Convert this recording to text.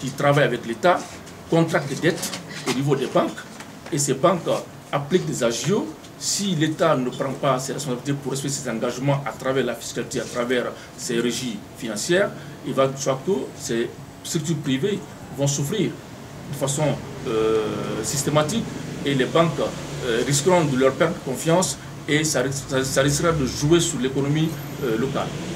qui travaillent avec l'État contractent des dettes au niveau des banques et ces banques appliquent des agios. Si l'État ne prend pas ses responsabilités pour respecter ses engagements à travers la fiscalité, à travers ses régies financières, il va de soi que ces structures privées vont souffrir de façon systématique et les banques risqueront de leur perdre confiance et ça risquera de jouer sur l'économie locale.